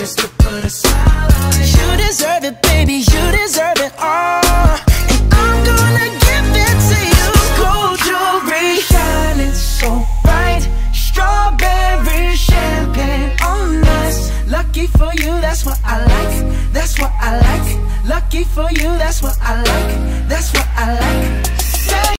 just to put a smile on it. You deserve it, baby, you deserve it all. And I'm gonna give it to you. Gold jewelry, shining so bright. Strawberry champagne on us. Lucky for you, that's what I like. That's what I like. Lucky for you, that's what I like. That's what I like.